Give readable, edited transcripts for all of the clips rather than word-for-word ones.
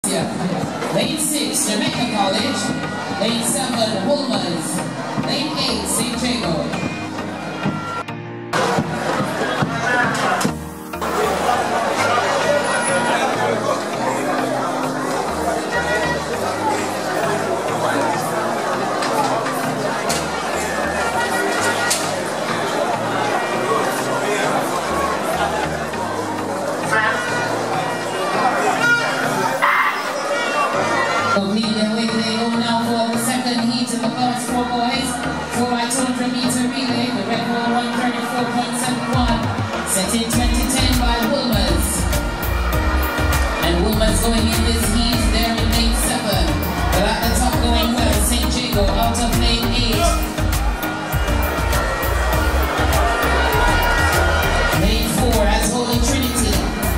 Lane 6, Jamaica College. Lane 7, Woolmans. Lane 8, St. Jago. They go now for the second heat in the class 4 boys, 4x200m relay, the record 134.71, set in 2010 by Woolmans. And Woolmans going in this heat, they're in lane 7. But at the top going well, St. Jago out of lane 8. Lane 4 as Holy Trinity.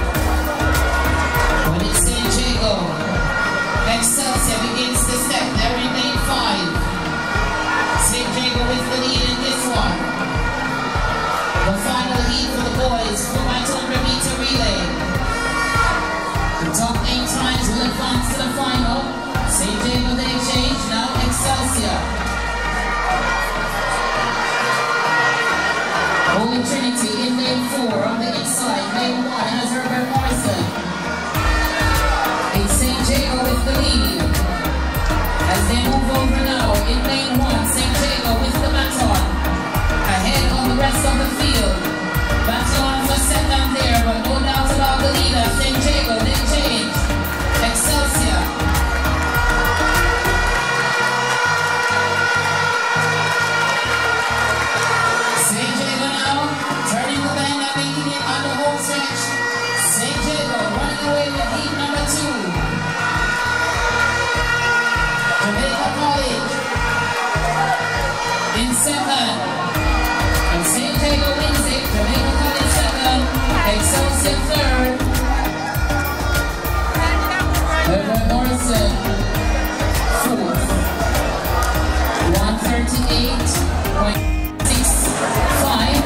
But it's St. Jago. Excelsior begins to step, they're in lane 5. St. Jago with the lead in this one. The final heat for the boys, 4x200m relay. The top 8 times will advance to the final. St. Jago they change, now Excelsior. Holy Trinity in lane 4 on the inside, lane 1 has Herbert Morrison. It's St. Jago with the lead. As they move over now, in lane 1, St. Jago with the baton. Ahead of the rest of the field. Baton for second there, but no doubt about the leader. St. Jago, they change. Excelsior. St. Jago now, turning the bend and making it on the home stretch. St. Jago running away with heat number 2. Jamaica College in second. And St. Jago wins it. Jamaica College second. Excelsior third. Herbert Morrison fourth. 138.65.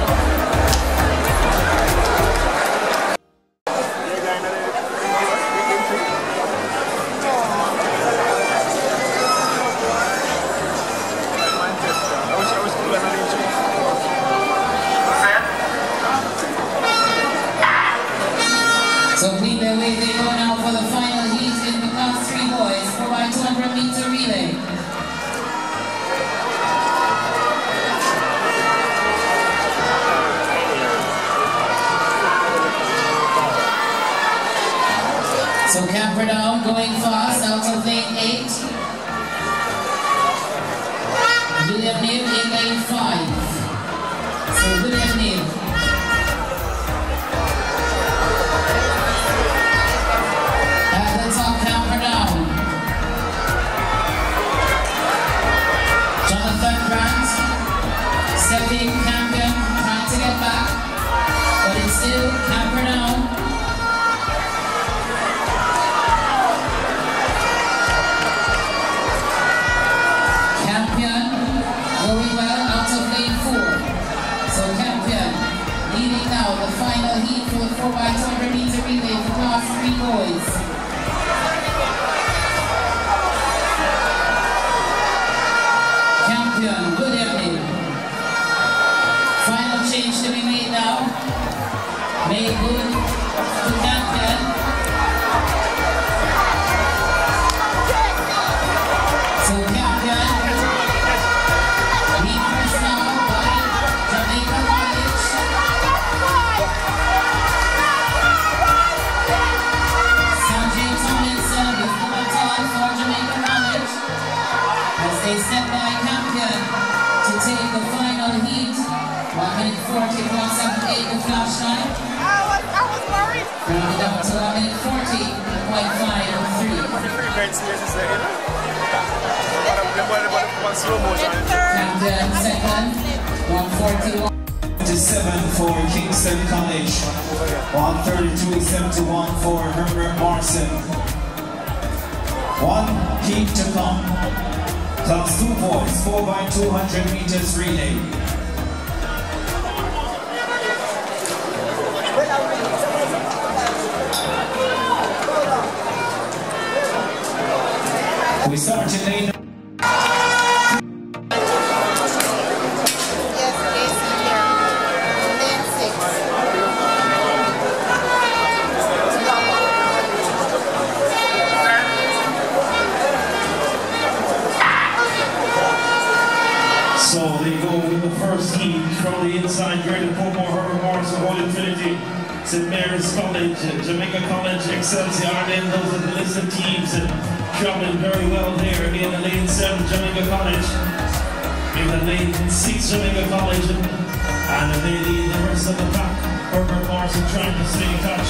So lead their way, they go now for the final heat in the class 3 boys, 4x200m relay. So Camper down, going fast, out of lane 8. William Nib in lane 5. So William Nib. Stepping Campion, trying to get back, but it's still Camper down. Campion going well out of lane 4. So Campion leading now the final heat for the 4x200m relay for class 3 boys. Campion, William Nib. Final change to be made now. Made good to Campion. So Campion lead first now by Jamaica College. Sanjay Tomlinson with the baton for Jamaica College. As they step by Campion to take the final heat. 1 minute 40.78 the flash time. I was worried. Rounded up to 1 minute 40.53. Camden second, 141. 7 for Kingston College. 132.71 for Herbert Morrison. 1 heat to come. Class 2 boys, 4x200m relay. We start in lane. So they go with the first heat from the inside, Greater Portmore, Herbert Morrison, Holy Trinity, St. Mary's College, Jamaica College, Excelsior, Ireland. Those are the list of teams and traveling very well there. In the lane 7, Jamaica College. In the lane 6, Jamaica College. And they lead the rest of the pack. Herbert Morrison trying to stay in touch.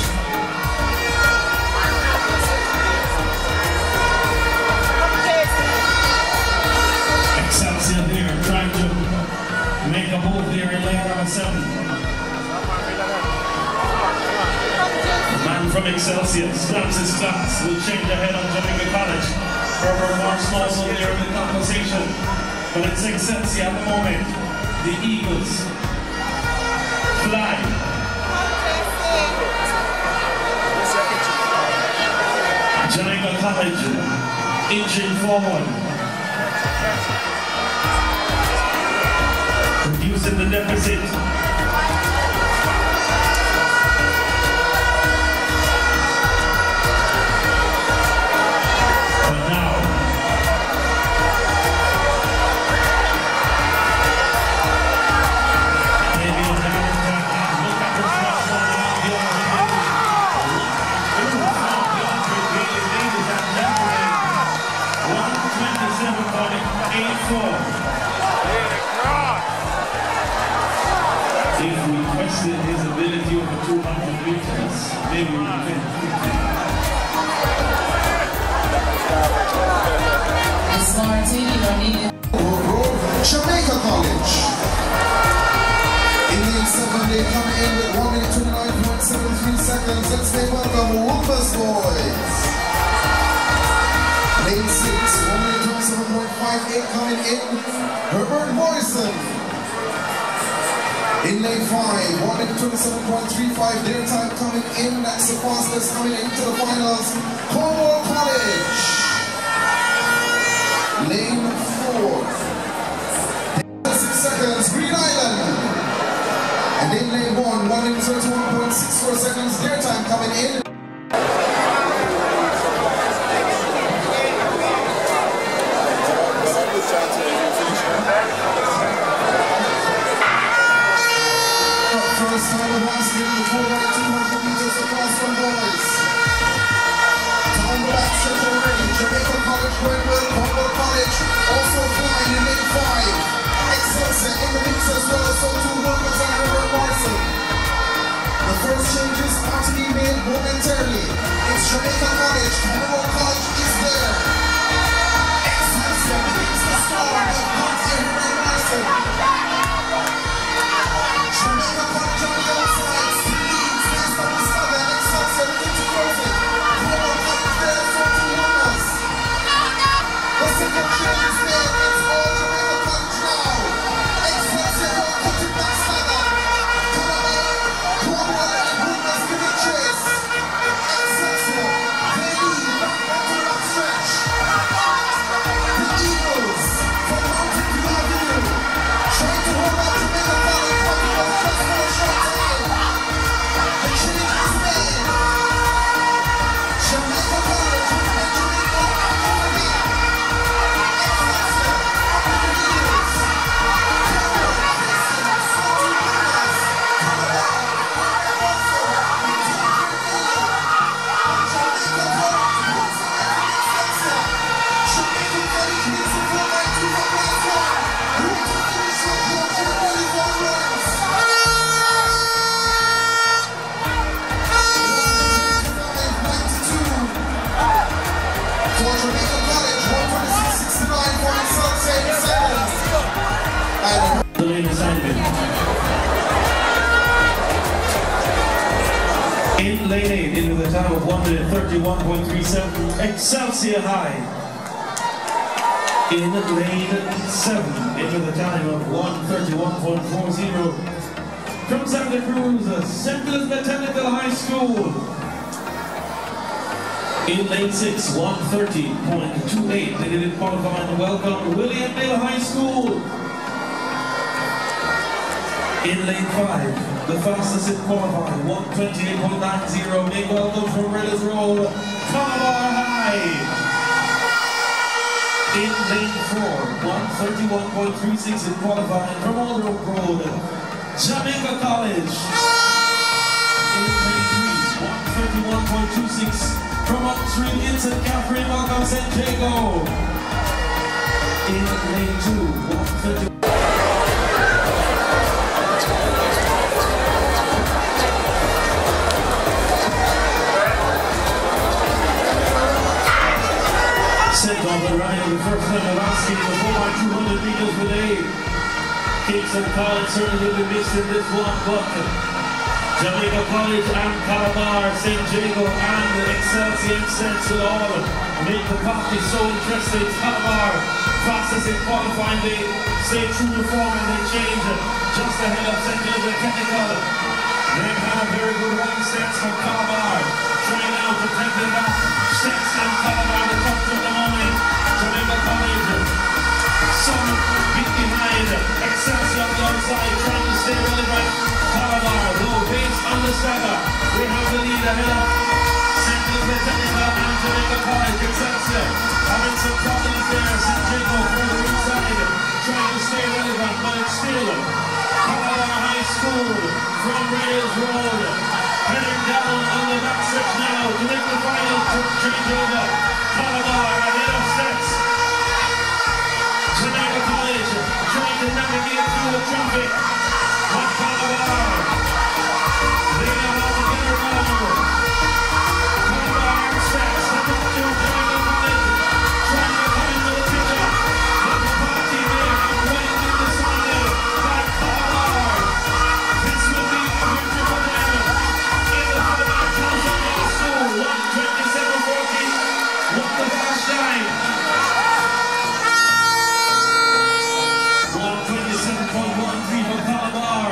Excelsior there, trying to make a move there in lane number 7. The man from Excelsior snaps his class, will change ahead on Jamaica College. Herbert Morrison also there in the conversation, but it's Excelsior at the moment. The Eagles fly. Jamaica College inching forward, reducing the deficit. But now, maybe a down attack. Look at this one around the other end. Ladies and gentlemen, 127.84. If we question his ability over 200 meters, maybe we can. It's Martini, don't need it. Jamaica College. In lane 7, they come in with 1 minute 29.73 seconds. Let's say welcome Wolfers boys. Lane 6, 1 minute 27.58 coming in. Herbert Morrison. In lane 5, 1 minute 27.35, their time coming in. That's the fastest coming into the finals. Cornwall College. Lane 4, 6 seconds, Green Island. And in lane 1, 1 minute 31.64 seconds, their time coming in. First time of last year, the 4x200 meters across from boys. Time the back set already. Jamaica College going well. Cornwall College also flying in lane 5. Excelsior in the mix as well as so too Wilkins and Herbert Morrison. The first changes are to be made momentarily. It's Jamaica College. Cornwall College is there. Excelsior begins the score of Herbert Morrison. Jamaica College on the outside, leads based on the start and Excelsior begins to close it. Cornwall College there for 2 runners. The second change is made, it's all Jamaica College now. Excelsior will cut it back stagger. Cornwall and Wilkins giving chase. Excelsior, they lead onto the back stretch. The Eagles from Mountain View Avenue trying to hold on Jamaica College, but it was just for a short time. The change is made. Jamaica College will make Jamaica opportunity. Excelsior up in the Eagles. Cornwall chasing, so to Wilkins. Also, Jamaica College once again Excelsior. Jamaica College wins the 4x200 last one. Who to finish with 431 runs. 125.92 for Jamaica College, 126.69 for Excelsior in seconds. And The lane assignment. In lane 8, into the time of 1 minute 31.37, Excelsior high. In lane 7, into the time of 1:31.40, from Santa Cruz, St. Elizabeth Technical High School. In lane 6, 130.28. They didn't qualify and welcome Williamdale High School. In lane 5, the fastest in qualifying, 128.90. Big welcome from Redders Road, Calabar High. In lane 4, 131.36 in qualifying from Old Road, Jamaica College. In lane 3, 131.26 from Upstream in St. Catherine, welcome St. Jago. In lane 2, 130. Sent off the right the first time of asking the 4x200 meters per day. Gibson College certainly will be missed in this one, but Jamaica College and Calabar, St. Jago and Excelsior Sense will all make the party so interesting. Calabar, fastest in qualifying, they stay true to form and they change just ahead of St. Elizabeth Technical. They've had a very good one stance from Calabar, trying now to take them back. Steps and Calabar, the top of the moment. Jamaica College, some bit behind. Excelsior on the outside, trying to stay relevant. Calabar, low base on the stagger. We have the lead ahead of St. Elizabeth Technical and Jamaica College. Excelsior having some problems there. St. Jago further inside, trying to stay relevant, but it's still Calabar High School from Rails Road. Heading down on the backstretch now to make the final changeover. Calabar ahead of steps. Jamaica College trying to navigate through the traffic. But Calabar, they know how to get around. Calabar and steps, the doctor of Jamaica College, trying to come into the picture. But the party there and waiting in the final by Calabar. This will be a victory for them. In the 4x200 school, 127.40. What the fast time? 127.13 for Calabar.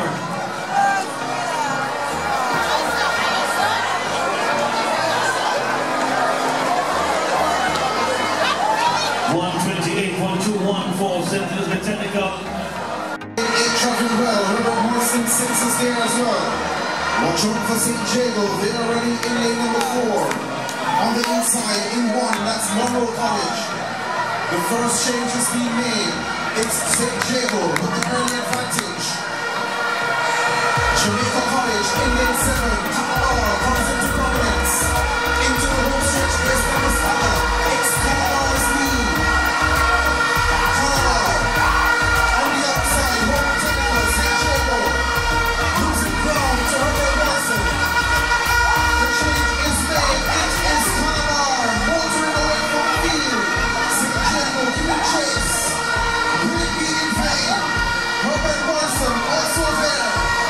128.21 for St. Elizabeth Technical. 8 tracking well. Herbert Morrison 6 is there as well. Watch out for St. Jago. They are already in lane number 4. On the inside, in 1, that's Monroe College. The first change is being made. It's St. Jago with the early advantage. Jamaica College in lane 7. Calabar comes into prominence. Into the home stretch based on the stagger. It's Calabar's lead. Calabar on the outside. Home technical. St. Jago losing ground to Herbert Morrison. The change is made. It is Calabar motoring away from the field. St. Jago giving chase. Will it be in vain? Herbert Morrison also there.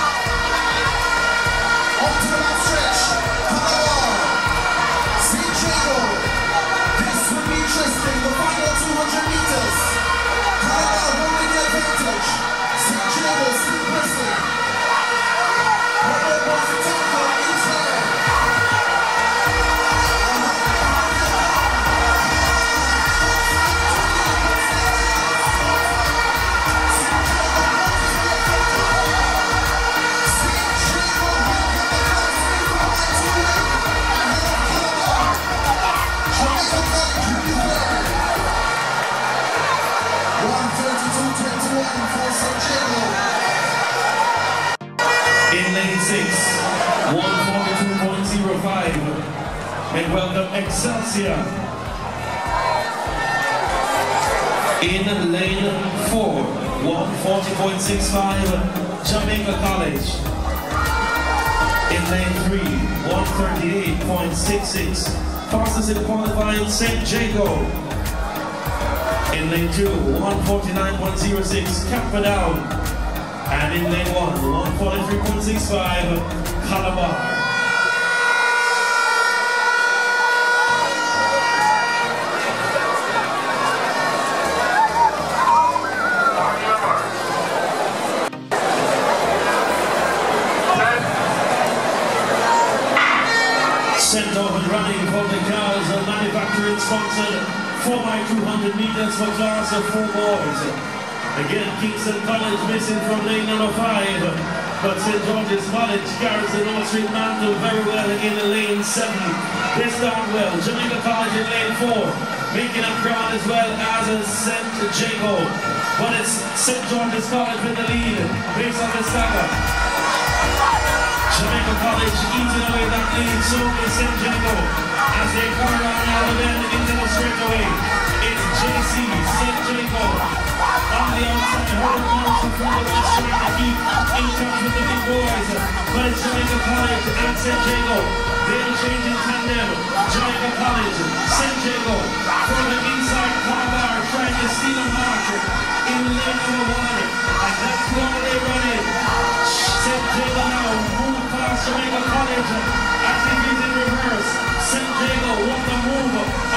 On to the last stretch. Calabar. St. Jago. This will be interesting. The final 200 meters. Calabar holding the advantage. St. Jago still pressing. Herbert Morrison technical is there. In lane 6, 142.05. And welcome Excelsior. In lane 4, 140.65. Jamaica College. In lane 3, 138.66. Fastest in qualifying St. Jago. In lane 2, 149.06. Kappa down. And in lane 1, 143.65, Calabar. Sent off and running for the cars of sponsored 4x200 meters for class of 4 boys. Again, Kingston College missing from lane number 5, but St. George's College carries the North Street mantle very well in lane 7. They start well. Jamaica College in lane 4, making up ground as well as St. Jago. But it's St. George's College with the lead based on the stagger. Jamaica College eating away that lead, so is St. Jago as they come around now and then into the straightaway. It's JC, St. Jago on the outside. Herbert Morrison from the west trying to keep in touch with the big boys. But it's Jamaica College and St. Jago. They'll change in tandem. Jamaica College, St. Jago from the inside car bar trying to steal a mark in lane number 1. And that's where they run in. St. Jago now move past Jamaica College as it is in reverse. St. Jago want to move